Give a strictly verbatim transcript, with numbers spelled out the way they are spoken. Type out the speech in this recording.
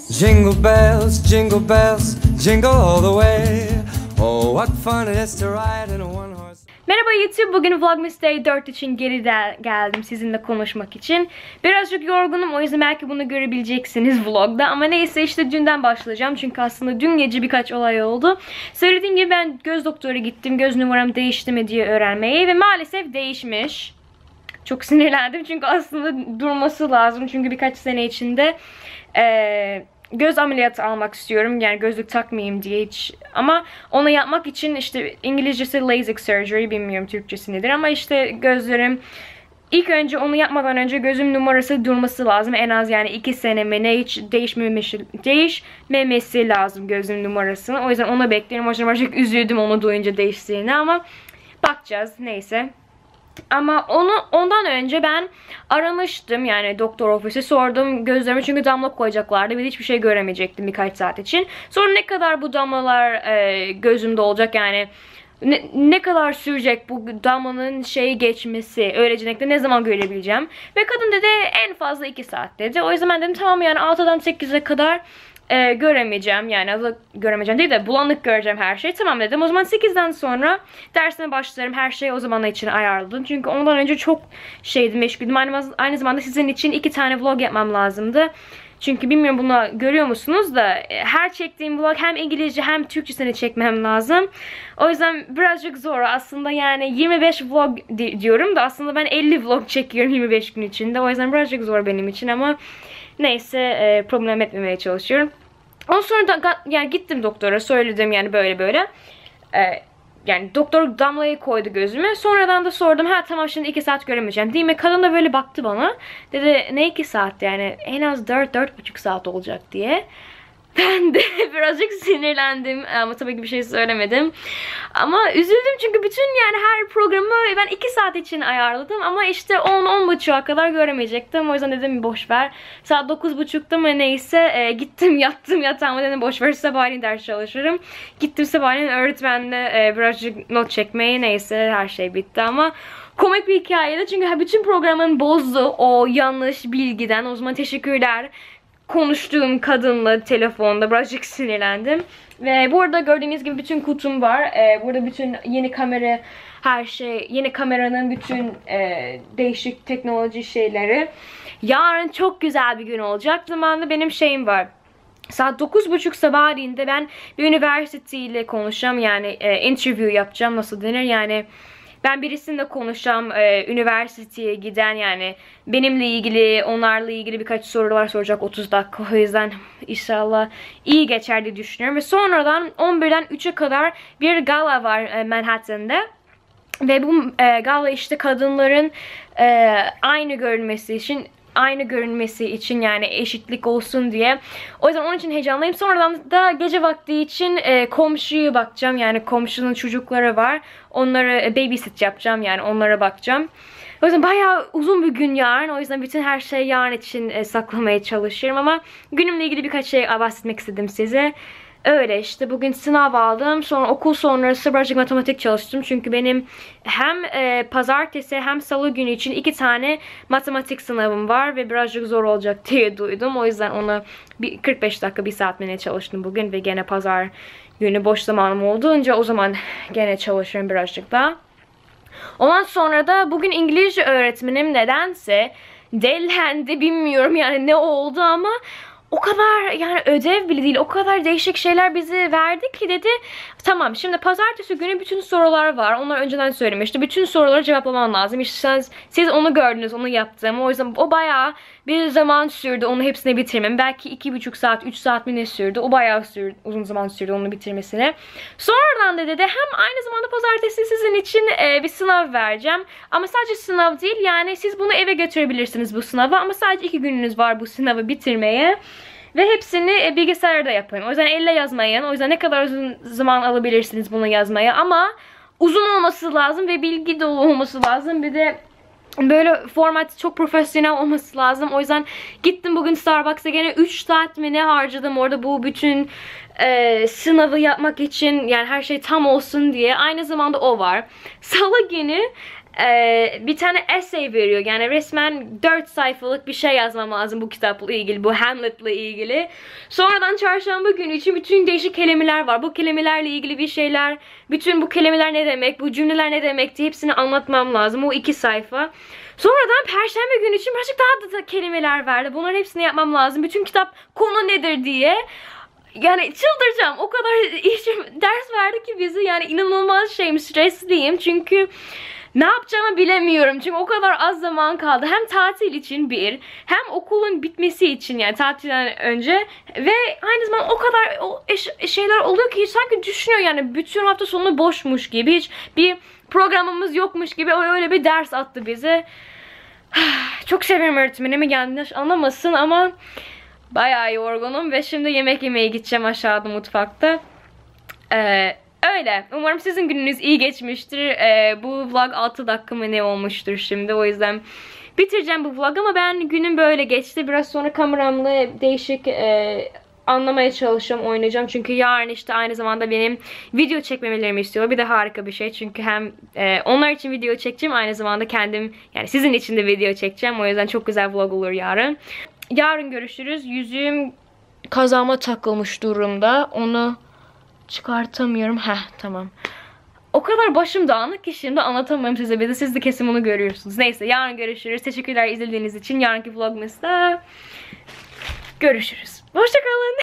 Jingle bells, jingle bells, jingle all the way. Oh, what fun it is to ride in a one horse. Merhaba YouTube, bugün Vlogmas Day dört için geri de geldim sizinle konuşmak için. Birazcık yorgunum, o yüzden belki bunu görebileceksiniz vlogda. Ama neyse, işte dünden başlayacağım çünkü aslında dün gece birkaç olay oldu. Söylediğim gibi ben göz doktora gittim, göz numaram değişti mi diye öğrenmeye ve maalesef değişmiş. Çok sinirlendim çünkü aslında durması lazım, çünkü birkaç sene içinde Ee, göz ameliyatı almak istiyorum, yani gözlük takmayayım diye hiç. Ama onu yapmak için işte İngilizcesi LASIK surgery, bilmiyorum Türkçesi nedir, ama işte gözlerim ilk önce onu yapmadan önce gözüm numarası durması lazım en az, yani iki sene mi ne, hiç değişmemesi, değişmemesi lazım gözüm numarasını. O yüzden onu bekliyorum. O yüzden çok üzüldüm onu duyunca değiştiğini, ama bakacağız, neyse. Ama onu ondan önce ben aramıştım, yani doktor ofisi sordum gözlerime, çünkü damla koyacaklardı ve hiçbir şey göremeyecektim birkaç saat için. Sonra ne kadar bu damlalar e, gözümde olacak, yani ne, ne kadar sürecek bu damlanın şeyi geçmesi, öğrenecekte ne zaman görebileceğim. Ve kadın dedi en fazla iki saat dedi. O yüzden ben dedim tamam, yani altıdan sekize kadar Ee, göremeyeceğim, yani azı göremeyeceğim değil de bulanık göreceğim her şeyi. Tamam dedim, o zaman sekizden sonra dersime başlarım, her şeyi o zaman için ayarladım. Çünkü ondan önce çok şeydi, meşguldüm. Aynı, aynı zamanda sizin için iki tane vlog yapmam lazımdı. Çünkü bilmiyorum bunu görüyor musunuz da her çektiğim vlog hem İngilizce hem Türkçesini çekmem lazım. O yüzden birazcık zor aslında, yani yirmi beş vlog diyorum da aslında ben elli vlog çekiyorum yirmi beş gün içinde. O yüzden birazcık zor benim için, ama neyse, e, problem etmemeye çalışıyorum. Ondan sonra da yani gittim doktora, söyledim yani böyle böyle. E, yani doktor damlayı koydu gözüme. Sonradan da sordum, ha tamam şimdi iki saat göremeyeceğim değil mi? Kadın da böyle baktı bana. Dedi ne iki saat, yani en az dört dört buçuk saat olacak diye. Ben de birazcık sinirlendim, ama tabii ki bir şey söylemedim. Ama üzüldüm çünkü bütün, yani her programı ben iki saat için ayarladım, ama işte on on buçuğa kadar göremeyecektim. O yüzden dedim boş ver. Saat dokuz buçukta mı neyse e, gittim yattım yatağıma, dedim boş ver, sabahleyin ders çalışırım. Gittim sabahleyin öğretmenle e, birazcık not çekmeye, neyse her şey bitti, ama komik bir hikayeydi çünkü bütün programın bozdu o yanlış bilgiden. O zaman teşekkürler. Konuştuğum kadınla telefonda birazcık sinirlendim. Ve burada gördüğünüz gibi bütün kutum var. Ee, burada bütün yeni kamera, her şey, yeni kameranın bütün e, değişik teknoloji şeyleri. Yarın çok güzel bir gün olacak. Zamanında benim şeyim var. Saat dokuz buçuk sabahleyin ben bir üniversiteyle konuşacağım, yani e, interview yapacağım, nasıl denir, yani ben birisiyle konuşacağım, e, üniversiteye giden, yani benimle ilgili, onlarla ilgili birkaç sorular soracak, otuz dakika. O yüzden inşallah iyi geçer diye düşünüyorum. Ve sonradan on birden üçe kadar bir gala var e, Manhattan'da. Ve bu e, gala işte kadınların e, aynı görünmesi için, aynı görünmesi için, yani eşitlik olsun diye. O yüzden onun için heyecanlıyım. Sonradan da gece vakti için e, komşuya bakacağım. Yani komşunun çocukları var. Onları e, babysit yapacağım, yani onlara bakacağım. O yüzden bayağı uzun bir gün yarın. O yüzden bütün her şeyi yarın için e, saklamaya çalışıyorum. Ama günümle ilgili birkaç şey bahsetmek istedim size. Öyle işte, bugün sınav aldım. Sonra okul sonrası birazcık matematik çalıştım. Çünkü benim hem e, pazartesi hem salı günü için iki tane matematik sınavım var. Ve birazcık zor olacak diye duydum. O yüzden ona bir kırk beş dakika, bir saat mi çalıştım bugün. Ve gene pazar günü boş zamanım olduğunca o zaman gene çalışıyorum birazcık daha. Ondan sonra da bugün İngilizce öğretmenim nedense delilendi, bilmiyorum yani ne oldu, ama o kadar, yani ödev bile değil, o kadar değişik şeyler bize verdi ki, dedi tamam şimdi pazartesi günü bütün sorular var, onlar önceden söylemişti, bütün soruları cevaplaman lazım, işte siz, siz onu gördünüz, onu yaptım. O yüzden o bayağı bir zaman sürdü onu hepsini bitirmem, belki iki buçuk saat üç saat mi ne sürdü, o bayağı sürdü, uzun zaman sürdü onu bitirmesine. Sonradan da dedi hem aynı zamanda pazartesi sizin için e, bir sınav vereceğim, ama sadece sınav değil, yani siz bunu eve götürebilirsiniz bu sınavı, ama sadece iki gününüz var bu sınavı bitirmeye. Ve hepsini bilgisayarda yapın. O yüzden elle yazmayın. O yüzden ne kadar uzun zaman alabilirsiniz bunu yazmaya. Ama uzun olması lazım ve bilgi dolu olması lazım. Bir de böyle format çok profesyonel olması lazım. O yüzden gittim bugün Starbucks'a, gene üç saat mi ne harcadım orada bu bütün e, sınavı yapmak için. Yani her şey tam olsun diye. Aynı zamanda o var. Salı günü Ee, bir tane essay veriyor. Yani resmen dört sayfalık bir şey yazmam lazım bu kitapla ilgili, bu Hamlet'la ilgili. Sonradan çarşamba günü için bütün değişik kelimeler var. Bu kelimelerle ilgili bir şeyler, bütün bu kelimeler ne demek, bu cümleler ne demek diye hepsini anlatmam lazım. O iki sayfa. Sonradan perşembe günü için birazcık daha da kelimeler verdi. Bunların hepsini yapmam lazım. Bütün kitap konu nedir diye. Yani çıldıracağım. O kadar işim, ders verdi ki bizi, yani inanılmaz şeyim, stresliyim. Çünkü ne yapacağımı bilemiyorum. Çünkü o kadar az zaman kaldı. Hem tatil için bir, hem okulun bitmesi için, yani tatilden önce, ve aynı zamanda o kadar o şeyler oluyor ki sanki düşünüyor, yani bütün hafta sonu boşmuş gibi, hiç bir programımız yokmuş gibi öyle bir ders attı bize. Çok seviyorum öğretmenimi, yanlış anlamasın ama bayağı yorgunum ve şimdi yemek yemeye gideceğim aşağıda mutfakta. Ee, öyle. Umarım sizin gününüz iyi geçmiştir. Ee, bu vlog altı dakika mı ne olmuştur şimdi. O yüzden bitireceğim bu vlog ama ben günüm böyle geçti. Biraz sonra kameramla değişik e, anlamaya çalışacağım, oynayacağım. Çünkü yarın işte aynı zamanda benim video çekmemelerimi istiyor. Bir de harika bir şey. Çünkü hem e, onlar için video çekeceğim, aynı zamanda kendim, yani sizin için de video çekeceğim. O yüzden çok güzel vlog olur yarın. Yarın görüşürüz. Yüzüğüm kazağıma takılmış durumda. Onu çıkartamıyorum. Heh, tamam. O kadar başım dağınık ki şimdi anlatamıyorum size. Bir de siz de kesin bunu görüyorsunuz. Neyse, yarın görüşürüz. Teşekkürler izlediğiniz için. Yarınki vlogumuzda görüşürüz. Hoşçakalın.